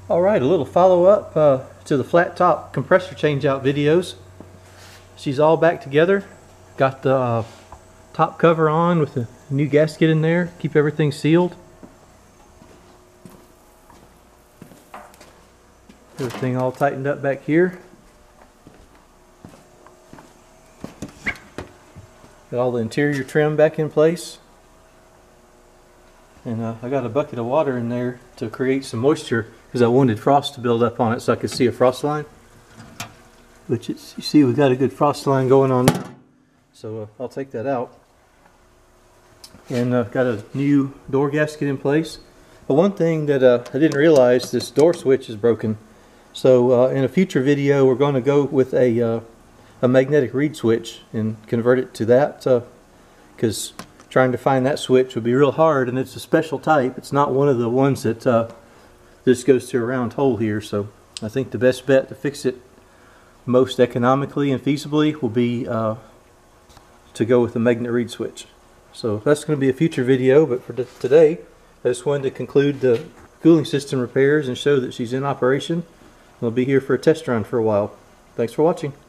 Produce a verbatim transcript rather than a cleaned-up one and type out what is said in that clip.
Alright, a little follow-up uh, to the flat top compressor change-out videos. She's all back together. Got the uh, top cover on with the new gasket in there. Keep everything sealed. Everything all tightened up back here. Got all the interior trim back in place. And uh, I got a bucket of water in there to create some moisture because I wanted frost to build up on it so I could see a frost line. Which it's, you see we've got a good frost line going on now. So uh, I'll take that out. And uh, got a new door gasket in place. But one thing that uh, I didn't realize, this door switch is broken. So uh, in a future video we're going to go with a, uh, a magnetic reed switch and convert it to that. Because uh, trying to find that switch would be real hard, and it's a special type. It's not one of the ones that uh, this goes through a round hole here. So I think the best bet to fix it most economically and feasibly will be uh, to go with the magnet reed switch. So that's going to be a future video, but for today I just wanted to conclude the cooling system repairs and show that she's in operation. We'll be here for a test run for a while. Thanks for watching.